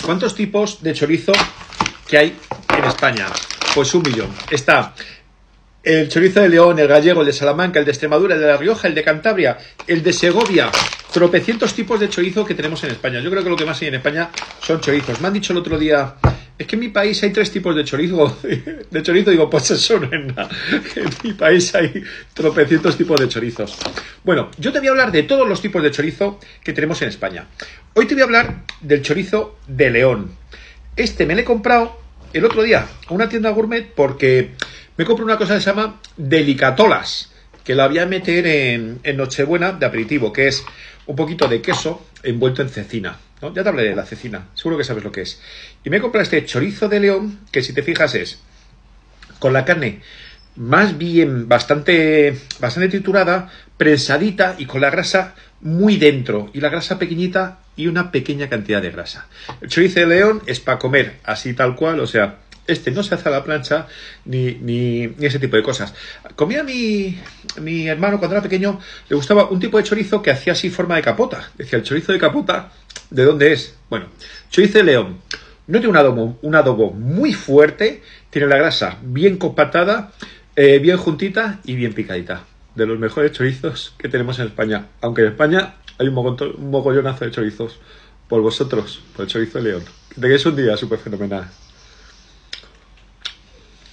¿Cuántos tipos de chorizo que hay en España? Pues 1.000.000. Está el chorizo de León, el gallego, el de Salamanca, el de Extremadura, el de La Rioja, el de Cantabria, el de Segovia. Tropecientos tipos de chorizo que tenemos en España. Yo creo que lo que más hay en España son chorizos. Me han dicho el otro día, es que en mi país hay 3 tipos de chorizo. Digo, pues eso no es nada. En mi país hay tropecientos tipos de chorizos. Bueno, yo te voy a hablar de todos los tipos de chorizo que tenemos en España. Hoy te voy a hablar del chorizo de León. Este me lo he comprado el otro día a una tienda gourmet porque me compré una cosa que se llama delicatolas, que la voy a meter en Nochebuena de aperitivo, que es un poquito de queso envuelto en cecina, ¿no? Ya te hablaré de la cecina, seguro que sabes lo que es. Y me he comprado este chorizo de León, que si te fijas es con la carne más bien bastante triturada, prensadita y con la grasa muy dentro, y la grasa pequeñita y una pequeña cantidad de grasa. El chorizo de León es para comer así tal cual, o sea, este no se hace a la plancha ni ese tipo de cosas. Comía mi hermano cuando era pequeño, le gustaba un tipo de chorizo que hacía así forma de capota. Decía, el chorizo de capota, ¿de dónde es? Bueno, chorizo de León. No tiene un adobo muy fuerte, tiene la grasa bien compactada, bien juntita y bien picadita. De los mejores chorizos que tenemos en España. Aunque en España hay un mogollonazo de chorizos. Por vosotros, por el chorizo de León. Que tengáis un día súper fenomenal.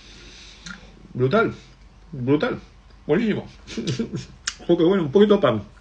Brutal, brutal, buenísimo. Qué bueno, un poquito de pan.